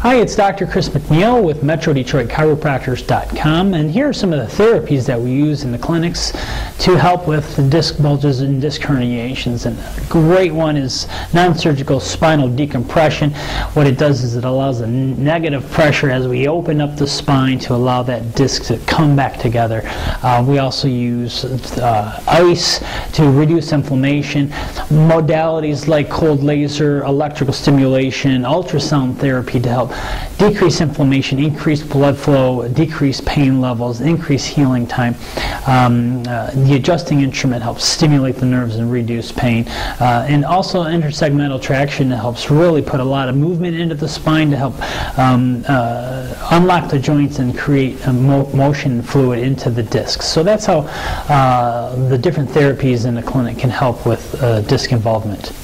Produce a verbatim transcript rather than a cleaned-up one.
Hi, it's Doctor Chris McNeil with Metro Detroit Chiropractors dot com, and here are some of the therapies that we use in the clinics to help with disc bulges and disc herniations. And a great one is non-surgical spinal decompression. What it does is it allows a negative pressure as we open up the spine to allow that disc to come back together. Uh, we also use uh, ice to reduce inflammation. Modalities like cold laser, electrical stimulation, ultrasound therapy to help decrease inflammation, increase blood flow, decrease pain levels, increase healing time. Um, uh, the adjusting instrument helps stimulate the nerves and reduce pain. Uh, and also intersegmental traction that helps really put a lot of movement into the spine to help um, uh, unlock the joints and create a mo motion fluid into the discs. So that's how uh, the different therapies in the clinic can help with uh, disc involvement.